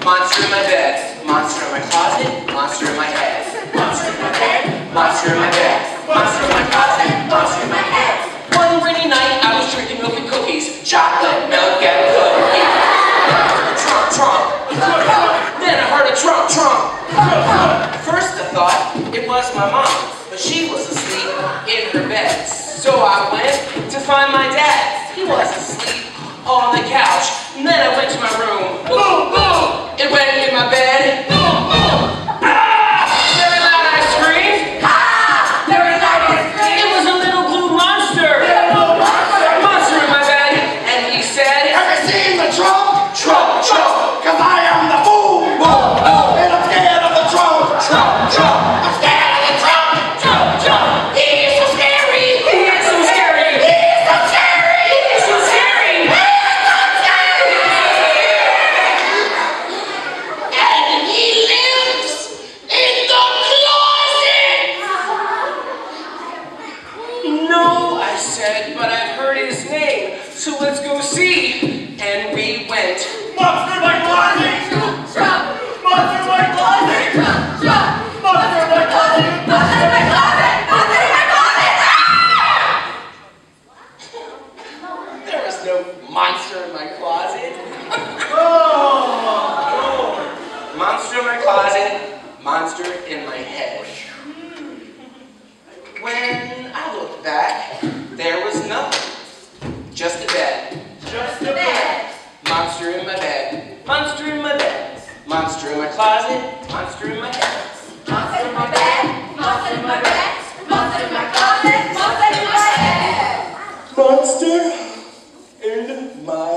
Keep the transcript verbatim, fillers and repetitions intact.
monster in my bed, monster in my closet, monster in my head. Monster in my bed, monster in my bed, monster in my closet, monster in my head. One rainy night, I was drinking milk and cookies, chocolate, milk, and cookies. Trump, Trump. Then I heard a Trump, Trump. First I thought it was my mom, but she was asleep in her bed. So I went to find my dad. He was asleep on the couch. And then I went to my room. Boom, boom! It went in my bed. Boom, boom! Ah! Very loud I screamed. Ah! Very loud I screamed. It was a little blue monster. Little monster. Monster in my bed. And he said, have you seen the Trump? Trump, Trump. Cause I am the fool. Boom, boom. And I'm scared of the Trump. Trump, Trump. I'm scared of the Trump. Trump, Trump. He is so scary. He is so scary. He is so scary. He is so scary. He is so scary. And he lives in the closet. No, I said, but I've heard his name, so let's go see. And we went. Monster in my closet. Trump. Monster in my closet. Trump. Trump. Monster in my closet. Monster in my closet. Monster in my closet. There was no monster in my closet. Oh. Monster in my closet, monster in my head. When I looked back, there was nothing. Just a bed. Just a Bed. bed. Monster in my bed. Monster in my bed. Monster in my closet. Monster in my head. Monster in my bed. Monster in my bed. Monster in my closet. Monster in my head. Monster in my